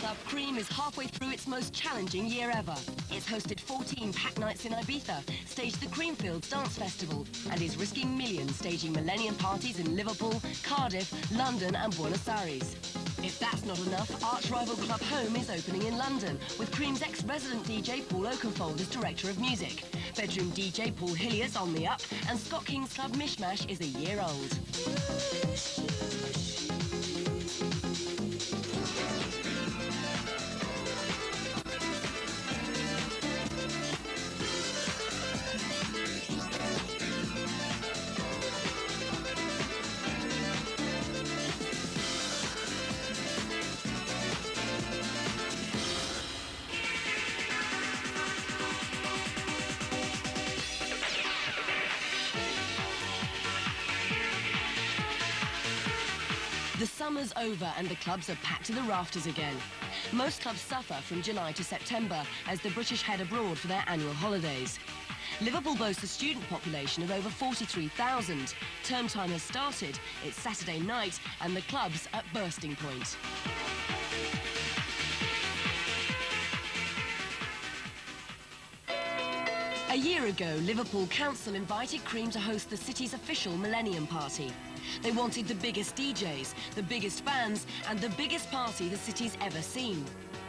Club Cream is halfway through its most challenging year ever. It's hosted 14 packed nights in Ibiza, staged the Creamfields Dance Festival, and is risking millions staging Millennium parties in Liverpool, Cardiff, London and Buenos Aires. If that's not enough, arch-rival Club Home is opening in London, with Cream's ex-resident DJ Paul Oakenfold as Director of Music. Bedroom DJ Paul Hillier's on the up, and Scott King's Club Mishmash is a year old. The summer's over and the clubs are packed to the rafters again. Most clubs suffer from July to September as the British head abroad for their annual holidays. Liverpool boasts a student population of over 43,000. Term time has started, it's Saturday night and the club's at bursting point. A year ago, Liverpool Council invited Cream to host the city's official Millennium Party. They wanted the biggest DJs, the biggest bands, and the biggest party the city's ever seen.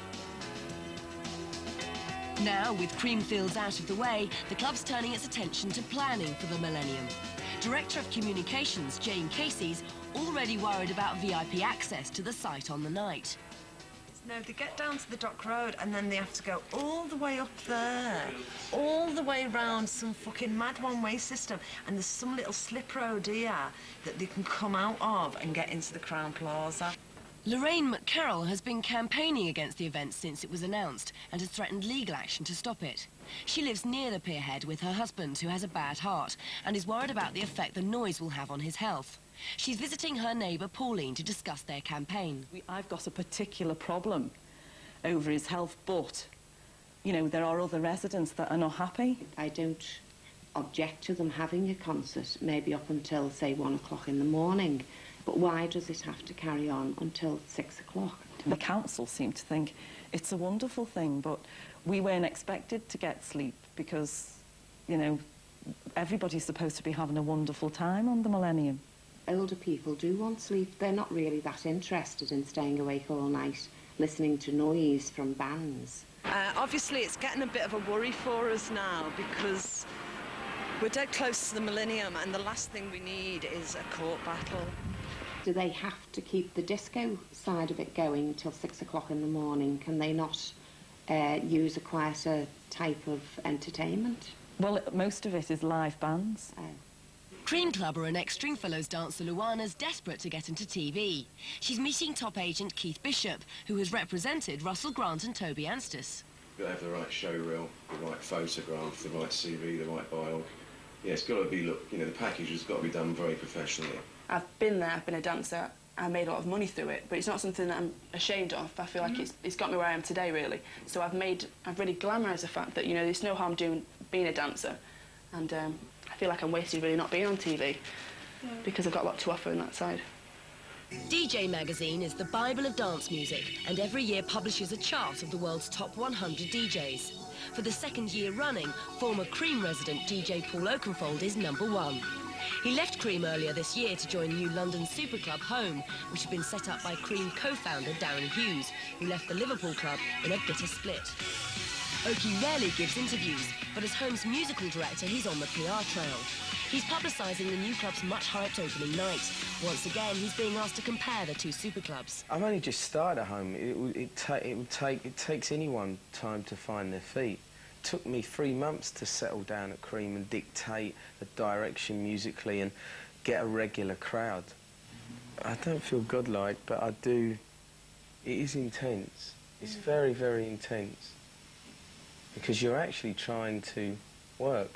Now, with Creamfields out of the way, the club's turning its attention to planning for the Millennium. Director of Communications, Jane Casey's already worried about VIP access to the site on the night. No, they get down to the Dock Road and then they have to go all the way up there, all the way round some fucking mad one-way system, and there's some little slip road here that they can come out of and get into the Crown Plaza. Lorraine McCarroll has been campaigning against the event since it was announced and has threatened legal action to stop it. She lives near the pierhead with her husband, who has a bad heart, and is worried about the effect the noise will have on his health. She's visiting her neighbour Pauline to discuss their campaign. I've got a particular problem over his health, but, you know, there are other residents that are not happy. I don't object to them having a concert, maybe up until, say, 1 o'clock in the morning. But why does it have to carry on until 6 o'clock? The council seem to think it's a wonderful thing, but we weren't expected to get sleep because, you know, everybody's supposed to be having a wonderful time on the Millennium. Older people do want sleep. They're not really that interested in staying awake all night, listening to noise from bands. Obviously, it's getting a bit of a worry for us now because we're dead close to the Millennium and the last thing we need is a court battle. Do they have to keep the disco side of it going till 6 o'clock in the morning? Can they not use a quieter type of entertainment? Well, most of it is live bands. Cream Clubber and ex-Stringfellows dancer Luana's desperate to get into TV. She's meeting top agent Keith Bishop, who has represented Russell Grant and Toby Anstis. You've got to have the right show reel, the right photograph, the right CV, the right bio. Yeah, it's got to be, look, you know, the package has got to be done very professionally. I've been there, I've been a dancer, I made a lot of money through it, but it's not something that I'm ashamed of. I feel like it's got me where I am today, really. So I've really glamorised the fact that, you know, there's no harm doing being a dancer. And I feel like I'm wasted really not being on TV because I've got a lot to offer on that side. DJ Magazine is the Bible of dance music and every year publishes a chart of the world's top 100 DJs. For the second year running, former Cream resident DJ Paul Oakenfold is #1. He left Cream earlier this year to join new London super club Home, which had been set up by Cream co-founder Darren Hughes, who left the Liverpool club in a bitter split. Oki rarely gives interviews, but as Home's musical director, he's on the PR trail. He's publicising the new club's much-hyped opening night. Once again, he's being asked to compare the two super clubs. I've only just started at Home. It takes anyone time to find their feet. It took me 3 months to settle down at Cream and dictate the direction musically and get a regular crowd. I don't feel godlike, but I do. It is intense. It's very, very intense. Because you're actually trying to work.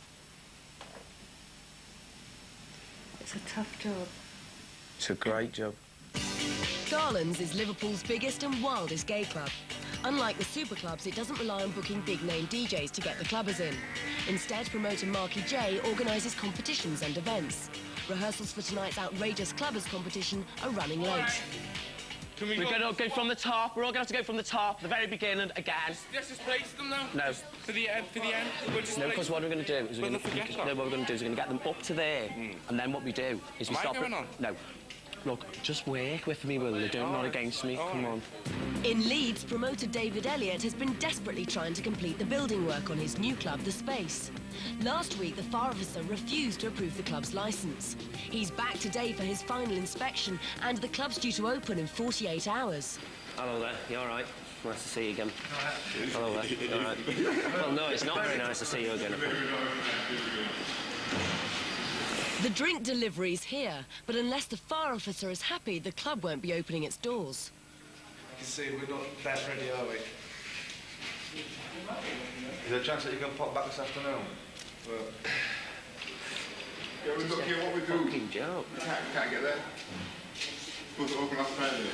It's a tough job. It's a great job. Garlands is Liverpool's biggest and wildest gay club. Unlike the super clubs, it doesn't rely on booking big-name DJs to get the clubbers in. Instead, promoter Marky J organises competitions and events. Rehearsals for tonight's outrageous clubbers competition are running late. We're going to go from the top. We're all going to have to go from the top, the very beginning, again. Let's just place them now. No. For the end. We'll just no, because what we're going to do is we're going to get them up to there, and then what we do is we stop it. No. Look, just work with me, Will. You're doing not against me. Come on. In Leeds, promoter David Elliott has been desperately trying to complete the building work on his new club, The Space. Last week, the fire officer refused to approve the club's licence. He's back today for his final inspection, and the club's due to open in 48 hours. Hello there, you all right? Nice to see you again. Hello there, you all right? Well, no, it's not very nice to see you again. The drink delivery's here, but unless the fire officer is happy, the club won't be opening its doors. I can see we're not that ready, are we? Is there a chance that you can pop back this afternoon? Well, yeah, we've got here what we do. Fucking joke. Can't get there. Supposed to open up Friday.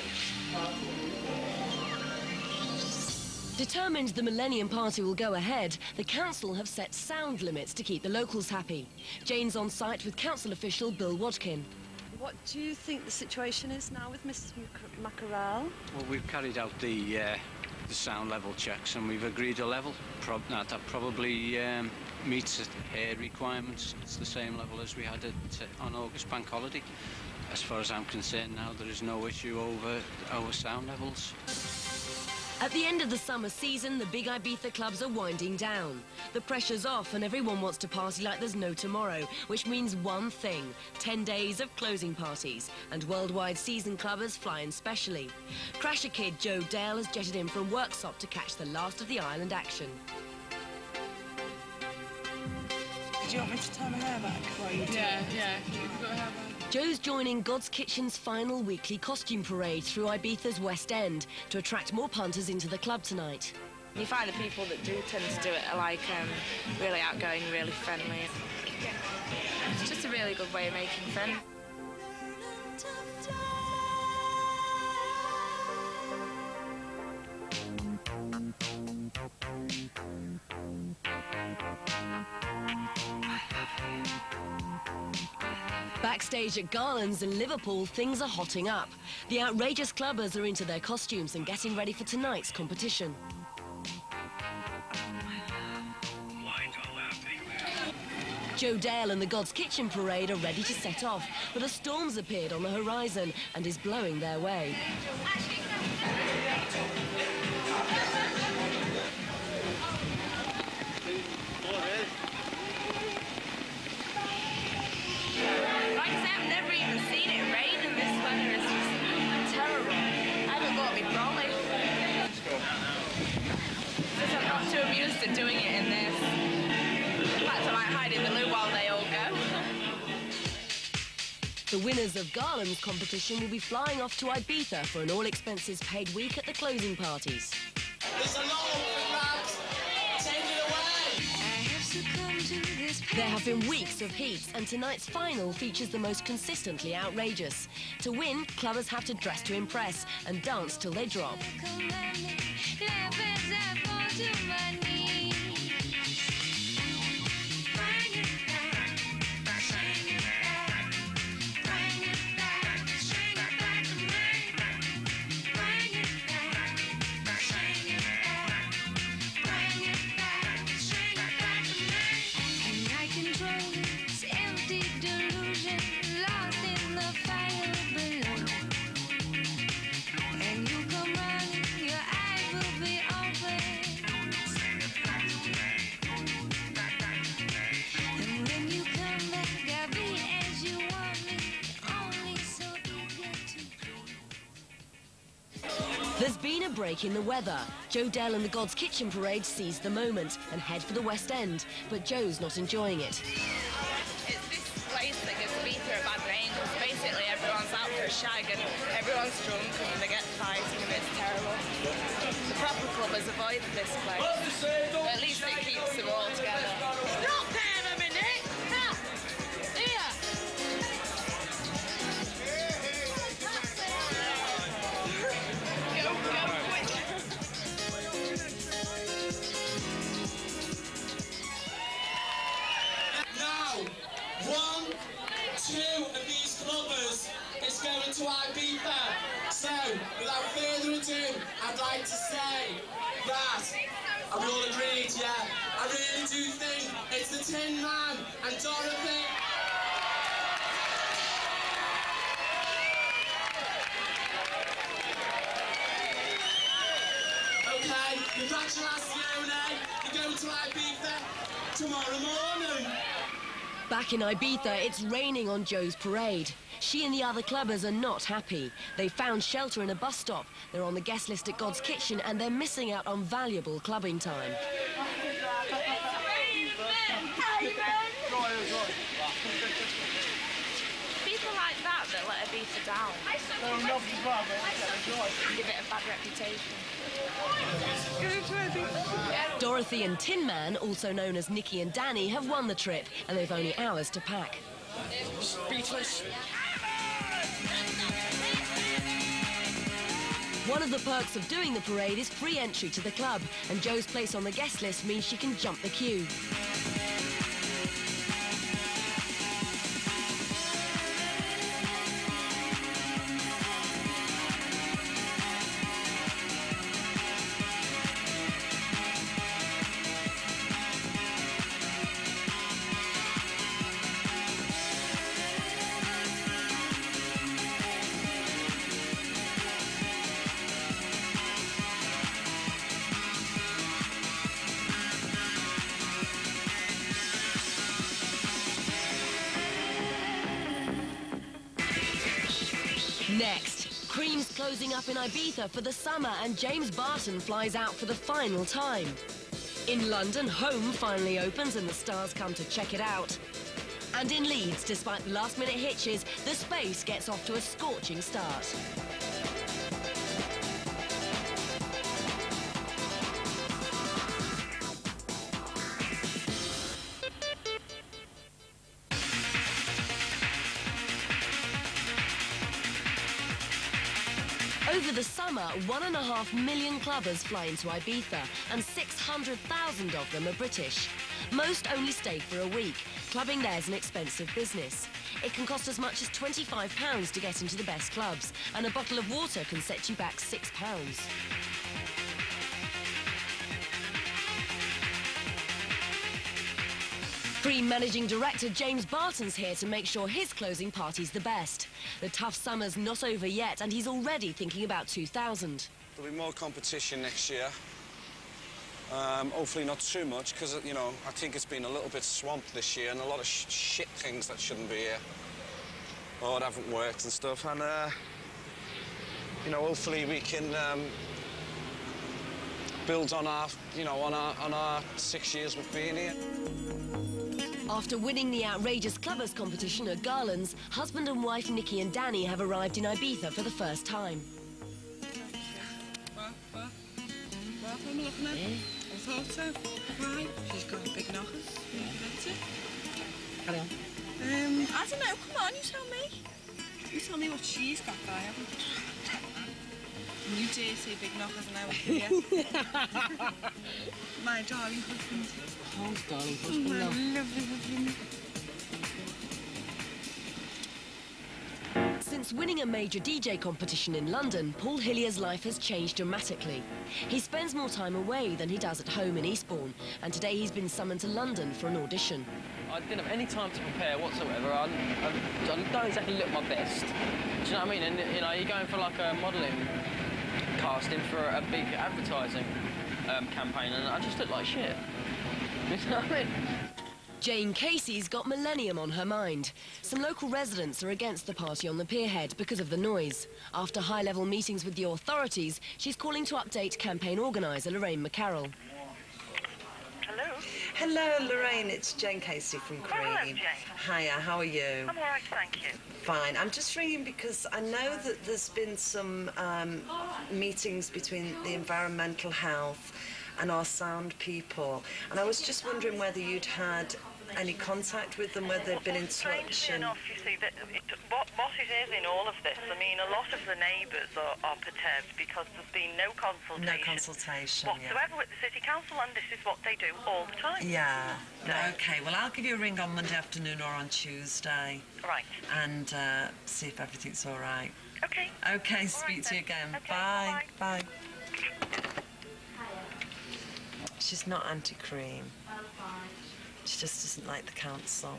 Determined the Millennium Party will go ahead, the council have set sound limits to keep the locals happy. Jane's on site with council official Bill Wadkin. What do you think the situation is now with Mrs Mackerel? Well, we've carried out the sound level checks and we've agreed a level that probably meets her requirements. It's the same level as we had on August Bank Holiday. As far as I'm concerned now, there is no issue over our sound levels. At the end of the summer season, the big Ibiza clubs are winding down. The pressure's off and everyone wants to party like there's no tomorrow, which means one thing: 10 days of closing parties, and worldwide season clubbers flying specially. Crasher kid Joe Dale has jetted in from Worksop to catch the last of the island action. Do you want me to turn my hair back while you do it? Yeah. You've got hair back. Joe's joining God's Kitchen's final weekly costume parade through Ibiza's West End to attract more punters into the club tonight. You find the people that do tend to do it are like really outgoing, really friendly. It's just a really good way of making friends. Backstage at Garland's in Liverpool, things are hotting up. The outrageous clubbers are into their costumes and getting ready for tonight's competition. Joe Dale and the God's Kitchen Parade are ready to set off, but a storm's appeared on the horizon and is blowing their way. Like I say, I've never even seen it rain, and this weather is just terrible. I haven't got me brolly. Because I'm not too amused at doing it in this. In fact, I might hide in the loo while they all go. The winners of Garland's competition will be flying off to Ibiza for an all-expenses-paid week at the closing parties. There's a lot of lads. Take it away. There have been weeks of heats, and tonight's final features the most consistently outrageous. To win, clubbers have to dress to impress and dance till they drop. There's been a break in the weather. Joe Dale and the God's Kitchen Parade seize the moment and head for the West End, but Joe's not enjoying it. It's this place that gives Ibiza a bad name, because basically everyone's out for a shag and everyone's drunk and they get fighting and it's terrible. The proper clubbers avoid this place. But at least it keeps them all together. Stop there a minute! Ha! Here! Go quick! Now, 1, 2, 2 of these clubbers is going to Ibiza. So, without further ado, I'd like to say that, are we all agreed, yeah? I really do think it's the Tin Man and Dorothy. Okay, congratulations, you're going to Ibiza tomorrow morning. Back in Ibiza, it's raining on Joe's parade. She and the other clubbers are not happy. They found shelter in a bus stop. They're on the guest list at God's Kitchen and they're missing out on valuable clubbing time. People like that let Ibiza down. Give it a bad reputation. Dorothy and Tin Man, also known as Nikki and Danny, have won the trip and they've only hours to pack. Speechless. One of the perks of doing the parade is free entry to the club, and Joe's place on the guest list means she can jump the queue. Next, Cream's closing up in Ibiza for the summer and James Barton flies out for the final time. In London, Home finally opens and the stars come to check it out. And in Leeds, despite the last-minute hitches, the Space gets off to a scorching start. Over the summer, 1.5 million clubbers fly into Ibiza, and 600,000 of them are British. Most only stay for a week. Clubbing there's an expensive business. It can cost as much as £25 to get into the best clubs, and a bottle of water can set you back £6. Cream Managing Director James Barton's here to make sure his closing party's the best. The tough summer's not over yet, and he's already thinking about 2000. There'll be more competition next year. Hopefully not too much, because, you know, I think it's been a little bit swamped this year, and a lot of shit things that shouldn't be here, or haven't worked and stuff. And, you know, hopefully we can build on our, you know, on our 6 years we've been here. After winning the outrageous clubbers competition at Garland's, husband and wife Nikki and Danny have arrived in Ibiza for the first time. What am I looking at? I thought so. Right, she's got big knockers. That's it. Carry on. I don't know, come on, you tell me. You tell me what she's got that I haven't. You dare say big knockers and I was here. My darling husband. Oh, darling husband, my no. lovely husband. Since winning a major DJ competition in London, Paul Hillier's life has changed dramatically. He spends more time away than he does at home in Eastbourne, and today he's been summoned to London for an audition. I didn't have any time to prepare whatsoever. I don't exactly look my best. Do you know what I mean? And, you know, you're going for like a modelling casting for a big advertising campaign, and I just look like shit. You know what I mean? Jane Casey's got Millennium on her mind. Some local residents are against the party on the pierhead because of the noise. After high-level meetings with the authorities, she's calling to update campaign organiser Lorraine McCarroll. Hello? Hello, Lorraine. It's Jane Casey from Cream. Oh, hello, Jane. Hiya, how are you? I'm all right, thank you. Fine. I'm just ringing because I know that there's been some meetings between the environmental health and our sound people, and I was just wondering whether you'd had any contact with them, whether they've been in touch? Strangely enough, you see, that what it is in all of this, I mean, a lot of the neighbours are perturbed because there's been no consultation. No consultation, whatsoever with the City Council, and this is what they do all the time. Yeah. OK, well, I'll give you a ring on Monday afternoon or on Tuesday. Right. And see if everything's all right. OK. OK, speak to you again. Okay, bye. Bye. She's not anti-cream. She just doesn't like the council.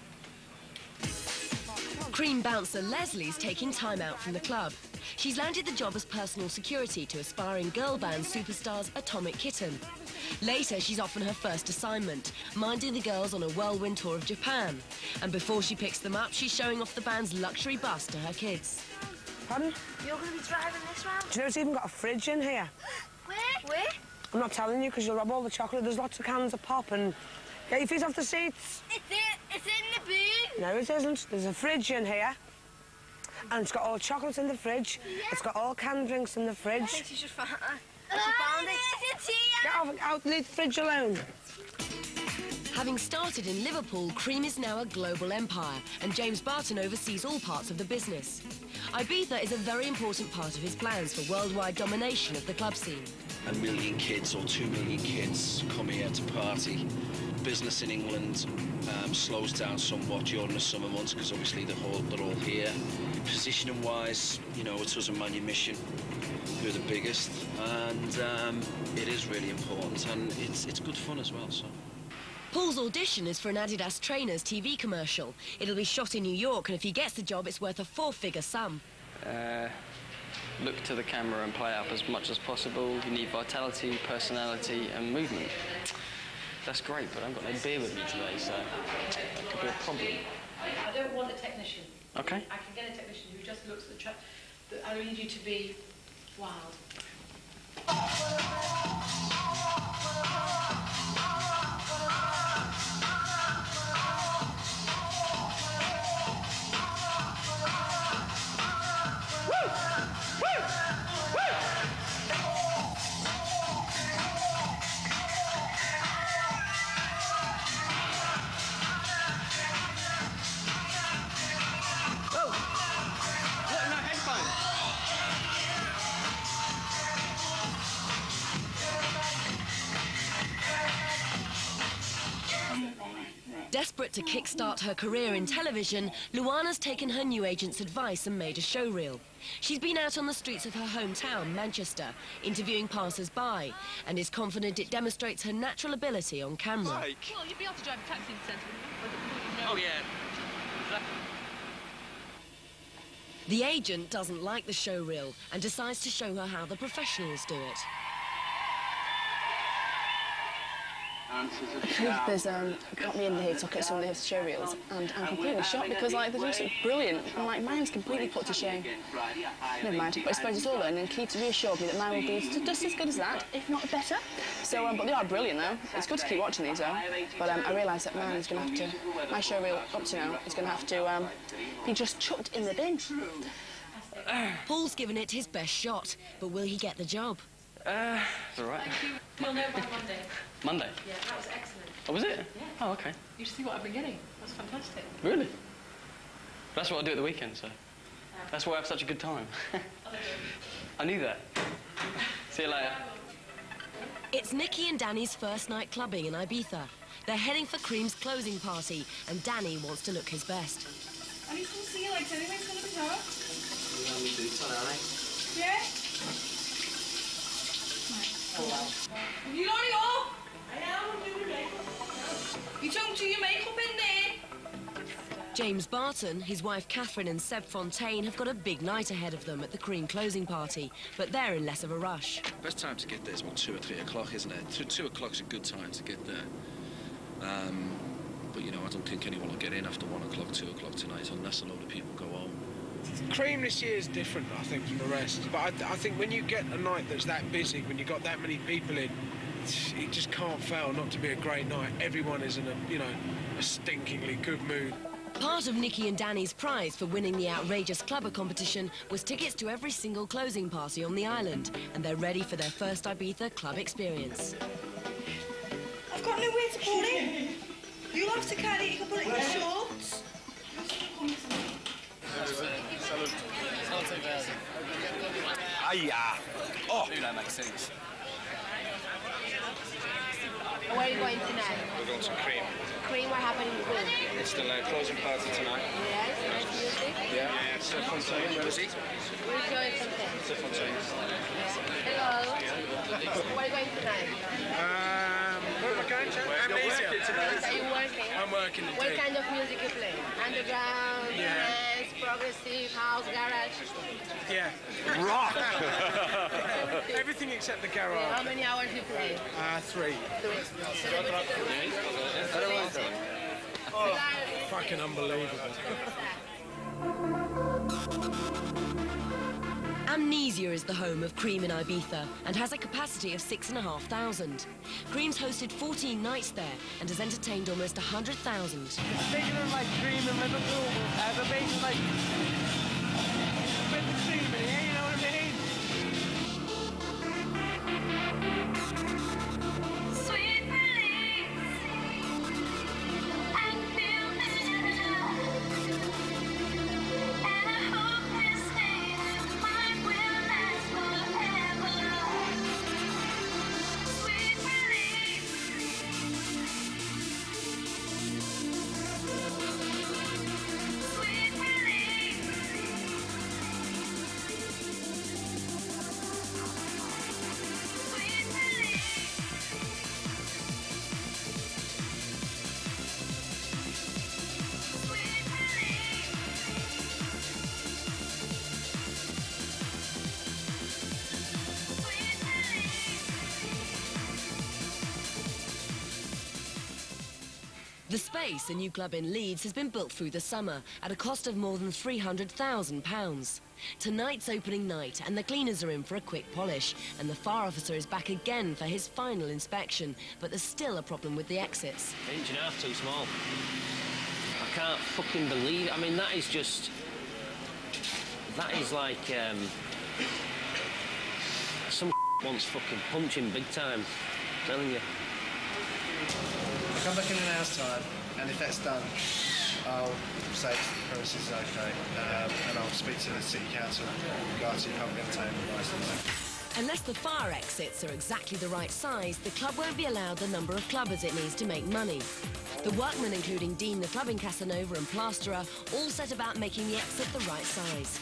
Cream bouncer Leslie's taking time out from the club. She's landed the job as personal security to aspiring girl band superstars Atomic Kitten. Later, she's off on her first assignment, minding the girls on a whirlwind tour of Japan. And before she picks them up, she's showing off the band's luxury bus to her kids. Pardon? You're going to be driving this round? Do you know it's even got a fridge in here? Where? I'm not telling you because you'll rob all the chocolate. There's lots of cans of pop and... Get your feet off the seats. It's in the boot. No, it isn't. There's a fridge in here. And it's got all chocolates in the fridge. Yeah. It's got all canned drinks in the fridge. I think she should find it. It's here. Get out, leave the fridge alone. Having started in Liverpool, Cream is now a global empire, and James Barton oversees all parts of the business. Ibiza is a very important part of his plans for worldwide domination of the club scene. 1 million kids or 2 million kids come here to party. Business in England slows down somewhat during the summer months because obviously they're all here. Positioning-wise, you know, it's us and Manumission who are the biggest, and it is really important, and it's good fun as well. So. Paul's audition is for an Adidas Trainers TV commercial. It'll be shot in New York, and if he gets the job, it's worth a 4-figure sum. Look to the camera and play up as much as possible. You need vitality, personality, and movement. That's great, but I haven't got no beer with me today, so that could be a problem. I don't want a technician. Okay. I can get a technician who just looks at the track. I need you to be wild. Desperate to kickstart her career in television, Luana's taken her new agent's advice and made a showreel. She's been out on the streets of her hometown, Manchester, interviewing passers-by, and is confident it demonstrates her natural ability on camera. Well, you'd be able to drive a taxi in the centre. Oh, yeah. The agent doesn't like the showreel and decides to show her how the professionals do it. There's got me in here to look at some of the show reels, and I'm completely shocked because like they're just brilliant, and like mine's completely put to shame. Never mind, but I suppose it's all learning, and Keith reassured me that mine will be just as good as that, if not better. So, but they are brilliant though. It's good to keep watching these though. But I realise that mine is going to have to, my show reel up to now is going to have to be just chucked in the bin. Paul's given it his best shot, but will he get the job? It's all right. You'll know by Monday. Monday? Yeah, that was excellent. Oh, was it? Yeah. Oh, okay. You should see what I've been getting. That's fantastic. Really? That's what I do at the weekend, so. That's why I have such a good time. I knew that. See you later. It's Nikki and Danny's first night clubbing in Ibiza. They're heading for Cream's closing party, and Danny wants to look his best. I need to see you, like, anyways, going to be hard. Yeah? You got it all? I am, I'm doing makeup. You don't do your makeup in there? James Barton, his wife Catherine and Seb Fontaine have got a big night ahead of them at the Cream closing party, but they're in less of a rush. Best time to get there is about 2 or 3 o'clock, isn't it? 2 o'clock's a good time to get there. But, you know, I don't think anyone will get in after 1 o'clock, 2 o'clock tonight, unless a load of people go home. Cream this year is different, I think, from the rest. But I think when you get a night that's that busy, when you've got that many people in, it just can't fail not to be a great night. Everyone is in a stinkingly good mood. Part of Nikki and Danny's prize for winning the Outrageous Clubber competition was tickets to every single closing party on the island, and they're ready for their first Ibiza club experience. I've got nowhere to pull in. You have to carry it, you can put it in your shorts. Hiya! Oh! Where are you going tonight? We're going to Cream. Cream, what happened in Cream? It's the closing party tonight. Yes, nice music. Yeah, it's a Fontaine. Where is he? We're going Fontaine. It's a Fontaine. Hello. Where are you going tonight? Where am I going to? Amnesia. Are you working? I'm working What today. kind of music you play? Underground, dance, progressive, house, garage? Yeah. Rock! Everything except the garage. How many hours you play? 3. Oh, fucking unbelievable. Amnesia is the home of Cream in Ibiza and has a capacity of 6,500. Cream's hosted 14 nights there and has entertained almost 100,000. It's bigger than like Cream in Liverpool. But basically like with the Cream in here, you know what I mean? Sweet release. I feel better. And I hope this state of mind will last forever. Sweet release. Sweet release. The Space, a new club in Leeds, has been built through the summer at a cost of more than £300,000. Tonight's opening night, and the cleaners are in for a quick polish, and the fire officer is back again for his final inspection, but there's still a problem with the exits. Inch and a half too small. I can't fucking believe it. I mean, that is just... That is like, some wants fucking punching big time. I'm telling you. I'll come back in an hour's time, and if that's done, I'll say the premises is okay, and I'll speak to the City Council in regards to your public entertainment licence. Unless the fire exits are exactly the right size, the club won't be allowed the number of clubbers it needs to make money. The workmen, including Dean the clubbing Casanova and plasterer, all set about making the exit the right size.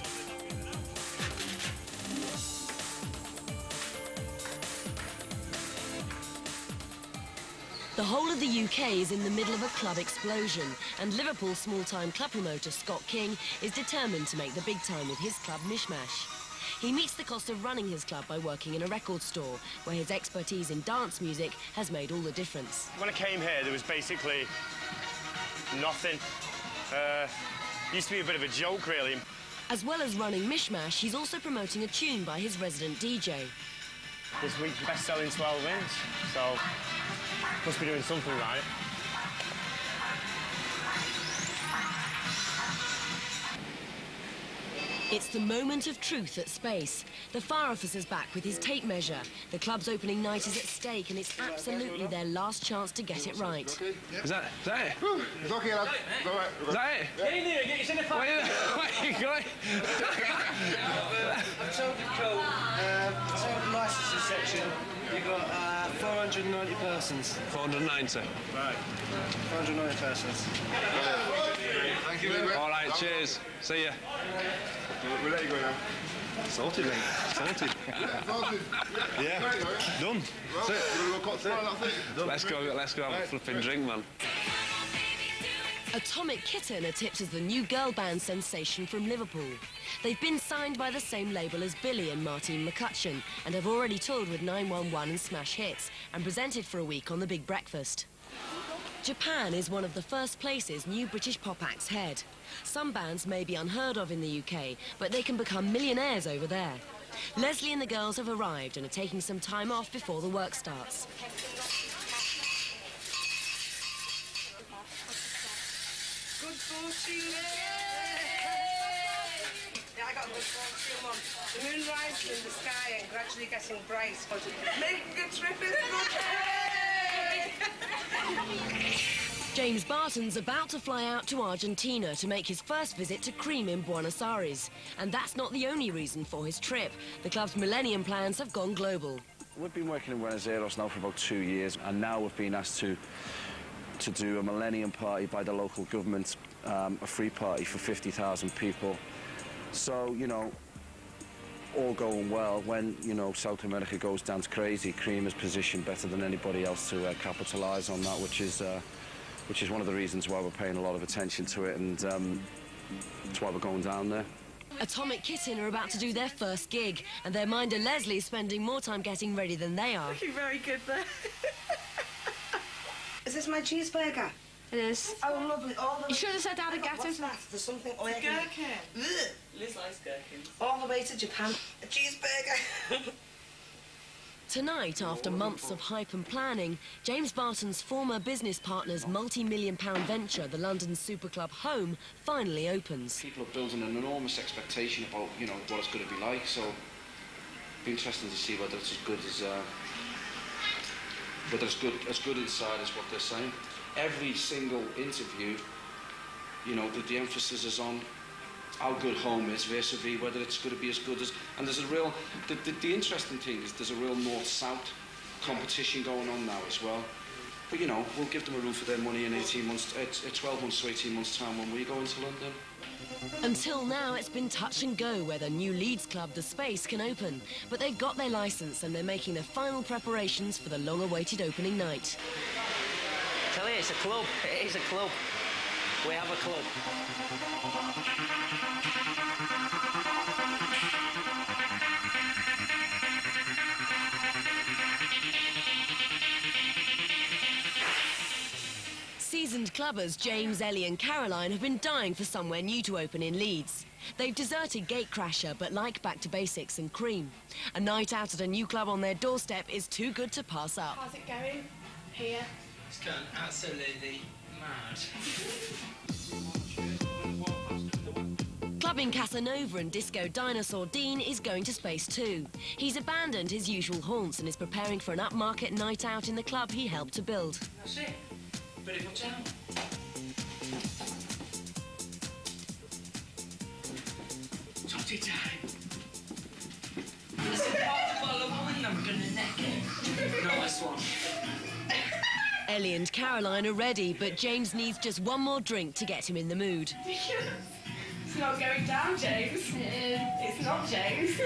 The whole of the UK is in the middle of a club explosion, and Liverpool small-time club promoter Scott King is determined to make the big time with his club Mishmash. He meets the cost of running his club by working in a record store, where his expertise in dance music has made all the difference. When I came here, there was basically nothing. Used to be a bit of a joke, really. As well as running Mishmash, he's also promoting a tune by his resident DJ. This week's best-selling 12 wins, so must be doing something right. It's the moment of truth at Space. The fire officer's back with his tape measure. The club's opening night is at stake, and it's absolutely their last chance to get it right. Is that it? It's okay, lad. It's all right. Is that it? Get in there, get yourself in the Where are you going? I've told the code, total licensing section, you've got 490 persons. 490. Right. 490 persons. Thank you very much. All right, cheers. See ya. We'll let you go now. Sorted, mate. Sorted. Sorted. Yeah. Done. Well, we'll go tomorrow, that's it. Let's go have a flipping drink, man. Atomic Kitten are tipped as the new girl band sensation from Liverpool. They've been signed by the same label as Billy and Martine McCutcheon and have already toured with 911 and Smash Hits and presented for a week on The Big Breakfast. Japan is one of the first places new British pop acts head. Some bands may be unheard of in the UK, but they can become millionaires over there. Leslie and the girls have arrived and are taking some time off before the work starts. Good fortune. Yeah, I got good fortune, Mum. The moon rises in the sky and gradually getting bright. Making a trip is good. James Barton's about to fly out to Argentina to make his first visit to Cream in Buenos Aires. And that's not the only reason for his trip. The club's Millennium plans have gone global. We've been working in Buenos Aires now for about 2 years, and now we've been asked to do a Millennium party by the local government, a free party for 50,000 people. So, you know, all going well, when, you know, South America goes dance crazy, Cream is positioned better than anybody else to capitalise on that, which is one of the reasons why we're paying a lot of attention to it, and that's why we're going down there. Atomic Kitten are about to do their first gig, and their minder Leslie is spending more time getting ready than they are. Looking very good there. Is this my cheeseburger? It is. Oh, lovely. You should have said how to get What's it. that? There's something It's a lurking. gherkin. Liz likes gherkins. All the way to Japan. A cheeseburger. Tonight, after months of hype and planning, James Barton's former business partner's multi-million-pound venture, the London super club Home, finally opens. People are building an enormous expectation about, you know, what it's going to be like, so it'll be interesting to see whether it's as good as, whether it's as good inside as what they're saying. Every single interview, you know, the emphasis is on how good Home is vis-a-vis whether it's going to be as good as... And there's a real... The interesting thing is there's a real north-south competition going on now as well. But, you know, we'll give them a run for their money in 18 months, 12 months to 18 months' time when we go into London. Until now, it's been touch and go whether new Leeds club The Space can open. But they've got their licence and they're making their final preparations for the long-awaited opening night. Tell you, it's a club. It is a club. We have a club. Seasoned clubbers James, Ellie and Caroline have been dying for somewhere new to open in Leeds. They've deserted Gatecrasher but like Back to Basics and Cream. A night out at a new club on their doorstep is too good to pass up. How's it going here? It's going absolutely mad. Clubbing Casanova and disco dinosaur Dean is going to space too. He's abandoned his usual haunts and is preparing for an upmarket night out in the club he helped to build. That's it. Ready for town? Totty time. There's a bottle of wine, I'm gonna neck it. Nice one. Ellie and Caroline are ready, but James needs just one more drink to get him in the mood. It's not going down, James. It's not, James.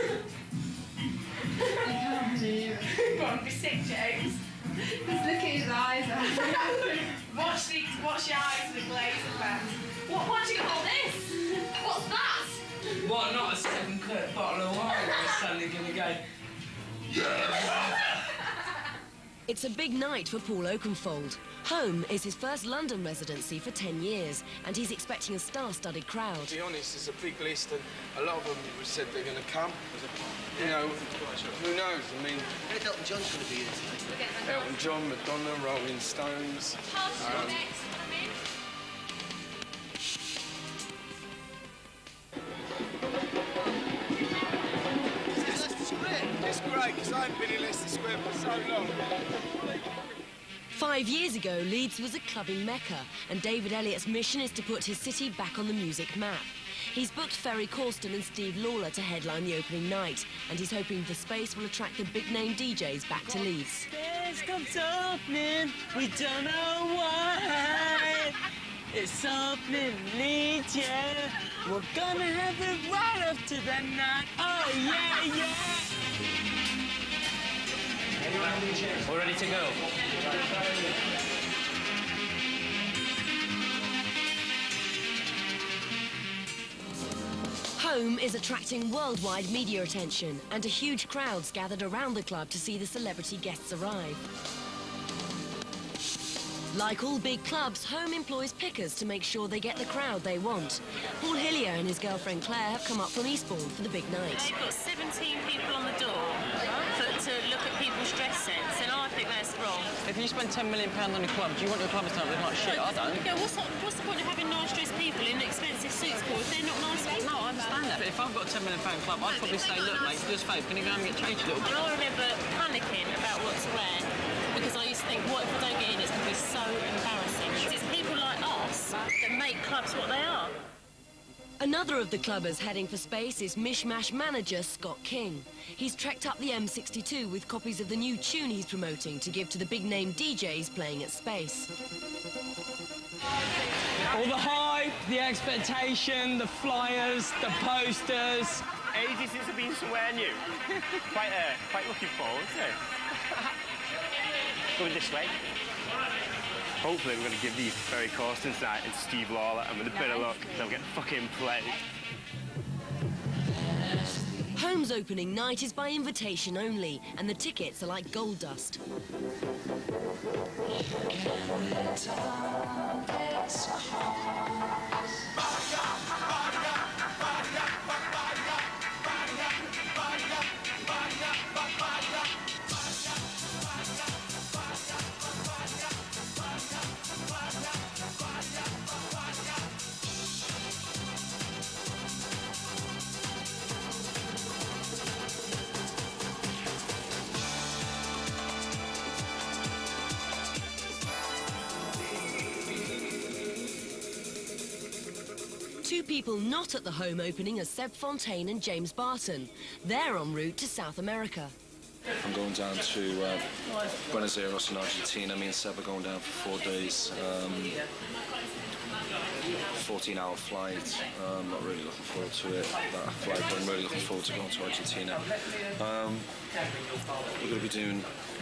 I can't do it. Go on, be sick, James. Just look at his eyes. Watch your eyes with the glaze effect. What do you call this? What's that? What, not a 7 quid bottle of wine we're suddenly gonna go... It's a big night for Paul Oakenfold. Home is his first London residency for 10 years, and he's expecting a star-studded crowd. To be honest, it's a big list, and a lot of them have said they're going to come. You know, who knows? I mean... Elton John's going to be here tonight. Elton John, Madonna, Rolling Stones... It's great, because I haven't been in Leicester Square for so long. 5 years ago, Leeds was a clubbing mecca, and David Elliott's mission is to put his city back on the music map. He's booked Ferry Corsten and Steve Lawler to headline the opening night, and he's hoping the space will attract the big-name DJs back to Leeds. Space comes opening, we don't know why. It's opening Leeds, yeah. We're gonna have it right up to that night. Oh, yeah, yeah. We're ready to go. Home is attracting worldwide media attention, and a huge crowd's gathered around the club to see the celebrity guests arrive. Like all big clubs, Home employs pickers to make sure they get the crowd they want. Paul Hillier and his girlfriend Claire have come up from Eastbourne for the big night. They've got 17 people on the door to look at people's dress sense, and I think that's wrong. If you spend £10 million on a club, do you want your club to look like shit? I don't. Yeah, what's the point of having nice dressed people in expensive suits for if they're not nice people? No, I understand that. But if I've got a £10 million club, I'd probably say, look, mate, do us a favour, can you go and get changed a little bit? And I remember panicking about what to wear because I used to think, what if I don't get in? It's going to be so embarrassing. It's people like us that make clubs what they are. Another of the clubbers heading for space is Mishmash manager Scott King. He's trekked up the M62 with copies of the new tune he's promoting to give to the big-name DJs playing at space. All the hype, the expectation, the flyers, the posters. Ages since I've been somewhere new. Quite looking forward to it. Going this way. Hopefully we're going to give these to Ferry Corsten tonight and Steve Lawler, and with a bit of luck, they'll get fucking played. Home's opening night is by invitation only, and the tickets are like gold dust. Two people not at the home opening are Seb Fontaine and James Barton. They're en route to South America. I'm going down to Buenos Aires in Argentina. Me and Seb are going down for 4 days. 14-hour flight. I'm not really looking forward to it, that flight, but I'm really looking forward to going to Argentina. We're going to be doing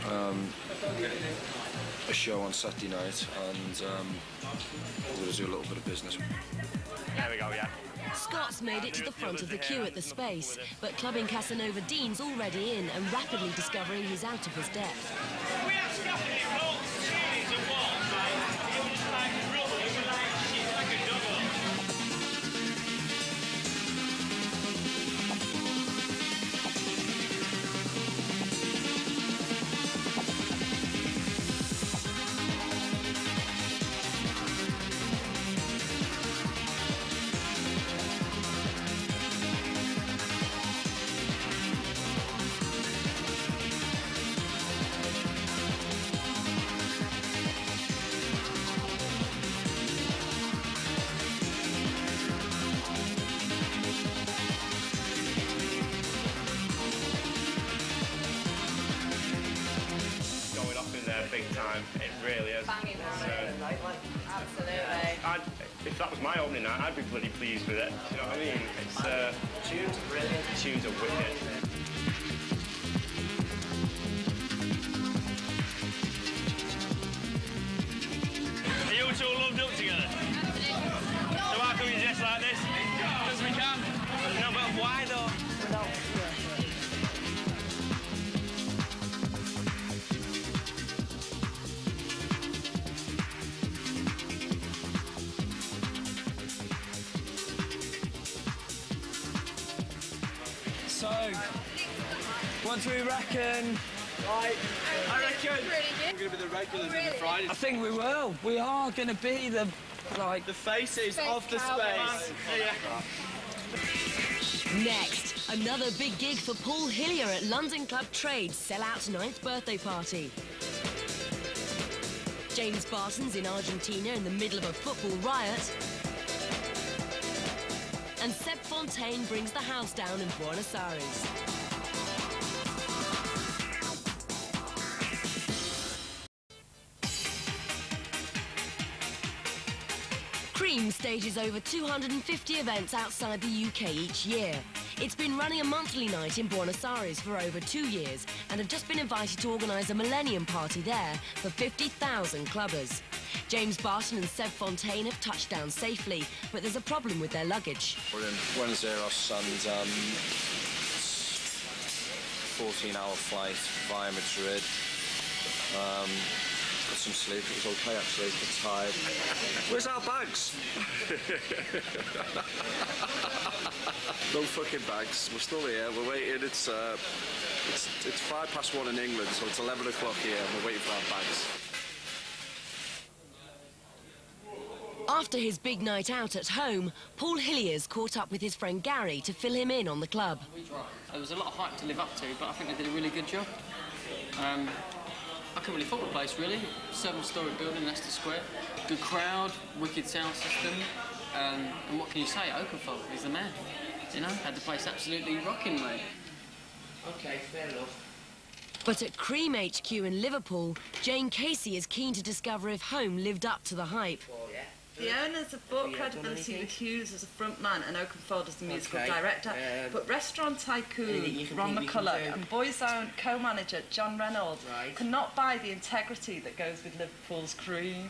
a show on Saturday night, and we're going to do a little bit of business. There we go, yeah. Scott's made it to the front of the queue at the space, but clubbing Casanova Dean's already in and rapidly discovering he's out of his depth. Big time, it really is. Banging absolutely. If that was my opening night, I'd be bloody pleased with it. You know what I mean? It's tunes are brilliant. Tunes are wicked. Are you two loved up together? So how come you dress like this? Because we can. No, but why though? So, what do we reckon? Right, I reckon we're going to be the regulars in the Fridays. I think we will. We are going to be the, like... the faces of the space. Yeah. Next, another big gig for Paul Hillier at London Club Trade's sell-out 9th birthday party. James Barton's in Argentina in the middle of a football riot. And Seb Fontaine brings the house down in Buenos Aires. Cream stages over 250 events outside the UK each year. It's been running a monthly night in Buenos Aires for over 2 years and have just been invited to organise a Millennium Party there for 50,000 clubbers. James Barton and Seb Fontaine have touched down safely, but there's a problem with their luggage. We're in Buenos Aires and 14-hour flight via Madrid. Got some sleep, it was okay actually, a bit tired. Where's our bags? No fucking bags, we're still here, we're waiting, it's 1:05 in England, so it's 11 o'clock here and we're waiting for our bags. After his big night out at home, Paul Hillier's caught up with his friend Gary to fill him in on the club. There was a lot of hype to live up to, but I think they did a really good job. I couldn't really fault the place, really. 7-storey building, Leicester Square. Good crowd, wicked sound system. And what can you say? Oakenfold, he's the man. You know, had the place absolutely rocking, mate. OK, fair enough. But at Cream HQ in Liverpool, Jane Casey is keen to discover if Home lived up to the hype. The owners have bought credibility with Hughes as a frontman and Oakenfold as the musical director, but restaurant tycoon Ron McCullough and Boyzone co-manager John Reynolds cannot buy the integrity that goes with Liverpool's Cream.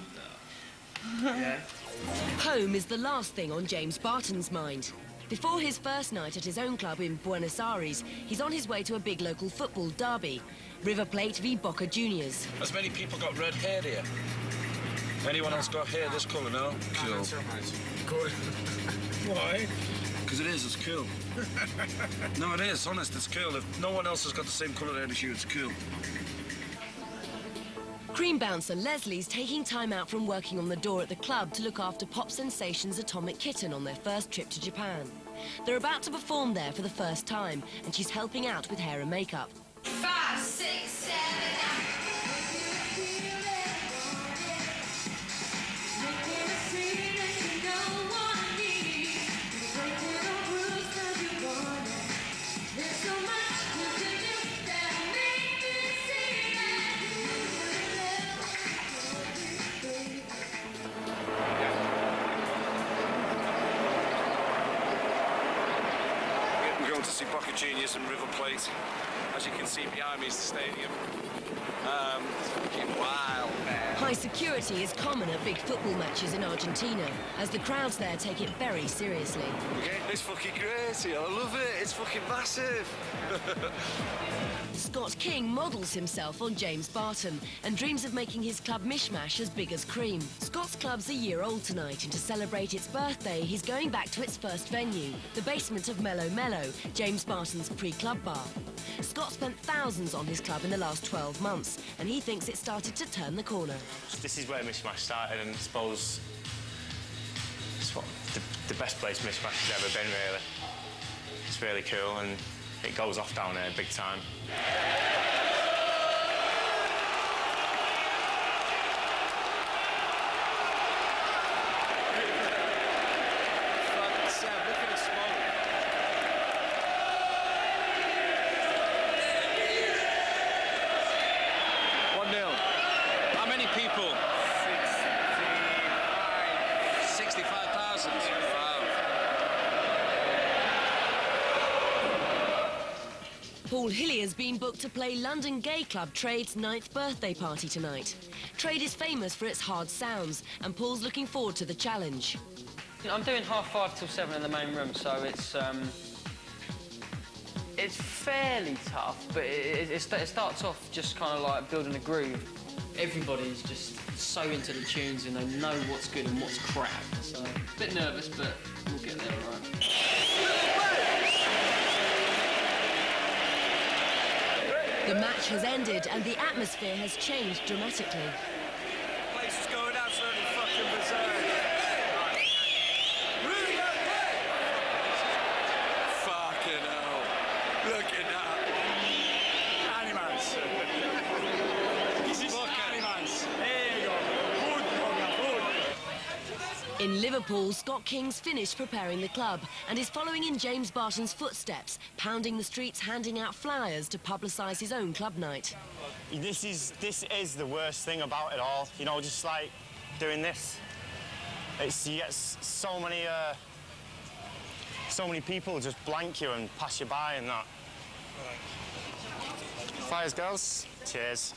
Home is the last thing on James Barton's mind. Before his first night at his own club in Buenos Aires, he's on his way to a big local football derby, River Plate v Boca Juniors. As many people got red hair here. Anyone else got hair this colour now? Cool. Good. Why? Because it is, it's cool. No, it is, honest, it's cool. If no one else has got the same colour hair as you, it's cool. Cream bouncer Leslie's taking time out from working on the door at the club to look after pop sensations Atomic Kitten on their first trip to Japan. They're about to perform there for the first time, and she's helping out with hair and makeup. 5, 6, 7, 8. To see Boca Juniors and River Plate. As you can see behind me is the stadium. It's fucking wild, man. High security is common at big football matches in Argentina, as the crowds there take it very seriously. It's fucking crazy, I love it, it's fucking massive. Scott King models himself on James Barton and dreams of making his club Mishmash as big as Cream. Scott's club's a year old tonight, and to celebrate its birthday, he's going back to its first venue, the basement of Mellow Mellow, James Barton's pre-club bar. Scott spent thousands on his club in the last 12 months, and he thinks it started to turn the corner. This is where Mishmash started, and I suppose it's what the best place Mishmash has ever been, really. It's really cool, and it goes off down there big time. People. 65,000. Wow. Paul Hillier's been booked to play London gay club Trade's 9th birthday party tonight. Trade is famous for its hard sounds, and Paul's looking forward to the challenge. I'm doing 5:30 till 7 in the main room, so it's fairly tough, but it starts off just kind of like building a groove. Everybody's just so into the tunes and they know what's good and what's crap. So, a bit nervous, but we'll get there, all right. The match has ended and the atmosphere has changed dramatically. The place is going absolutely fucking berserk. Fucking hell. Look at that. Animals. In Liverpool, Scott King's finished preparing the club and is following in James Barton's footsteps, pounding the streets, handing out flyers to publicise his own club night. This is the worst thing about it all, you know, just like doing this. You get so many people just blank you and pass you by and that. Flyers, girls. Cheers.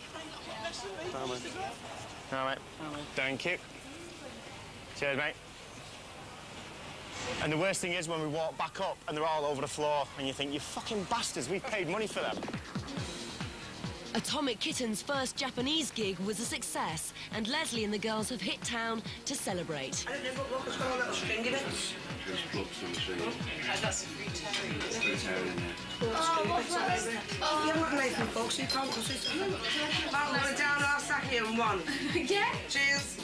All right. Thank you. Cheers, mate. And the worst thing is when we walk back up and they're all over the floor and you think, you fucking bastards, we've paid money for them. Atomic Kitten's first Japanese gig was a success, and Leslie and the girls have hit town to celebrate. I don't know, but look, it's got a little string in it. That's a Rotarian. Oh, you're not Nathan, folks, you can't push it. Right, we're going down our sake in one. Yeah. Cheers.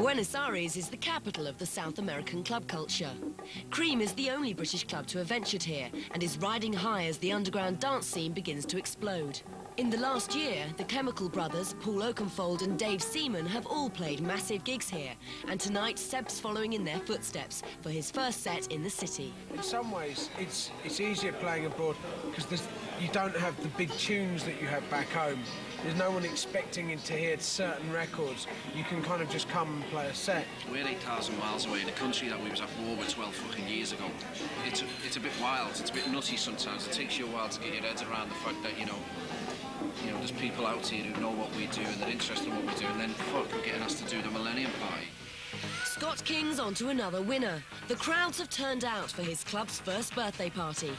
Buenos Aires is the capital of the South American club culture. Cream is the only British club to have ventured here and is riding high as the underground dance scene begins to explode. In the last year, the Chemical Brothers, Paul Oakenfold and Dave Seaman have all played massive gigs here, and tonight Seb's following in their footsteps for his first set in the city. In some ways, it's easier playing abroad because you don't have the big tunes that you have back home. There's no one expecting to hear certain records. You can kind of just come and play a set. We're 8,000 miles away in a country that we was at war with 12 fucking years ago. It's a bit wild, it's a bit nutty sometimes. It takes you a while to get your head around the fact that, you know, there's people out here who know what we do and they're interested in what we do, and then, fuck, we're getting asked to do the Millennium Party. Scott King's on to another winner. The crowds have turned out for his club's first birthday party.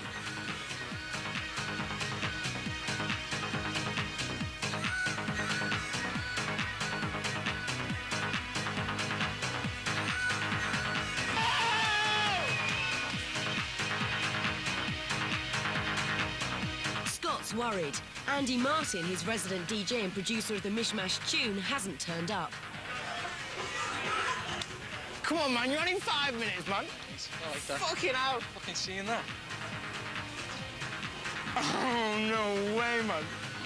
Scott's worried. Andy Martin, his resident DJ and producer of the Mishmash tune, hasn't turned up. Come on, man, you're only in 5 minutes, man. I like that. Fucking hell. Fucking seeing that. Oh, no way, man.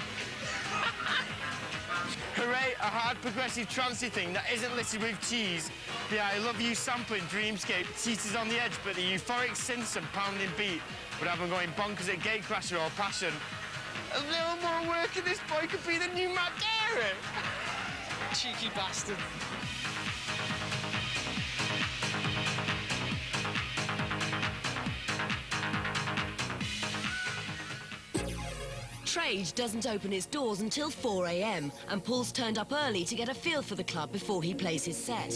Hooray, a hard progressive trancey thing that isn't littered with cheese. The I Love You sampling dreamscape teeters on the edge, but the euphoric synths and pounding beat would have them going bonkers at Gatecrasher or Passion. A little more work and this boy could be the new Matt Garrett. Cheeky bastard. Trade doesn't open its doors until 4 a.m, and Paul's turned up early to get a feel for the club before he plays his set.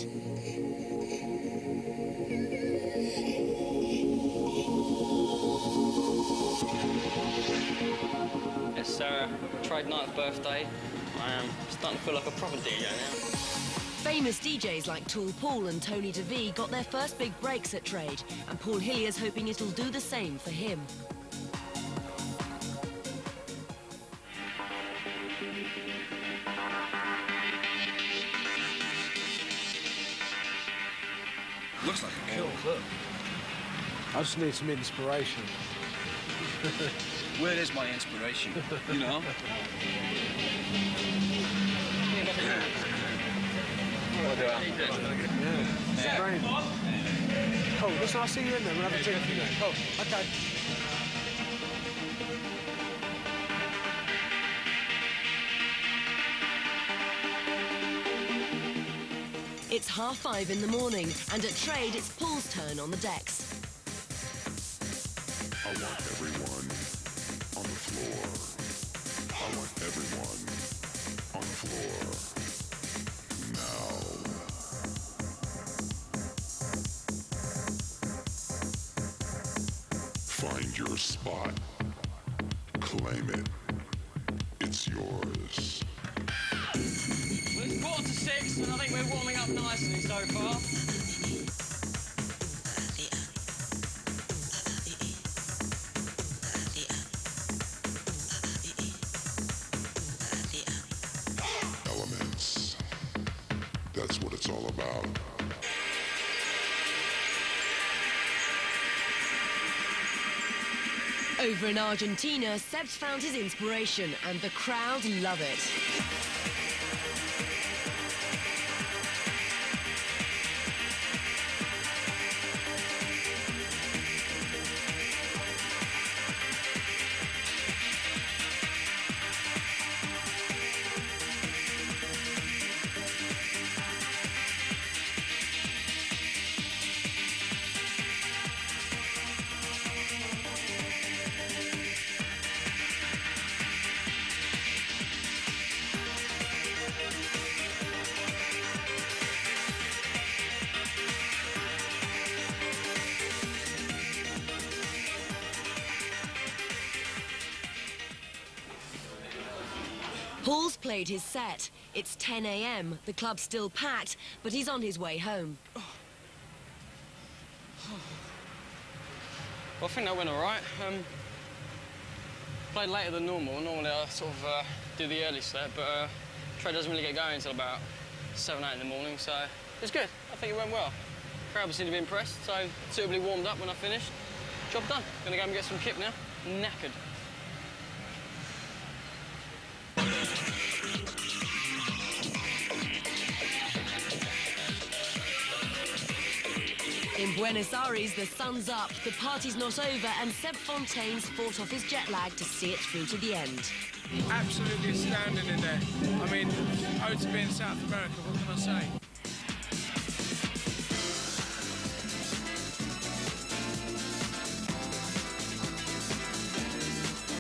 It's Trade 9th birthday. I am starting to feel like a proper DJ now. Famous DJs like Tool Paul and Tony DeVee got their first big breaks at Trade, and Paul Hillier's hoping it'll do the same for him. Looks like a cool club. I just need some inspiration. Where is my inspiration? You know? Yeah. Great. Oh, listen, I'll see you in there. We'll have a drink. Oh, okay. It's 5:30 in the morning, and at Trade, it's Paul's turn on the decks. I want everyone on the floor. I want everyone on the floor. Now. Find your spot. Claim it. It's yours. Well, it's 5:45, and I think we're warming up nicely so far. Elements. That's what it's all about. Over in Argentina, Seb's found his inspiration, and the crowd love it. Paul's played his set. It's 10 a.m. The club's still packed, but he's on his way home. Well, I think that went all right. Played later than normal. Normally I sort of do the early set, but Trade doesn't really get going until about 7, 8 in the morning, so it was good. I think it went well. Crowd seemed to be impressed, so suitably warmed up when I finished. Job done. Gonna go and get some kip now. Knackered. In Buenos Aires, the sun's up, the party's not over, and Seb Fontaine's fought off his jet lag to see it through to the end. Absolutely astounding in there. I mean, to be in South America, what can I say?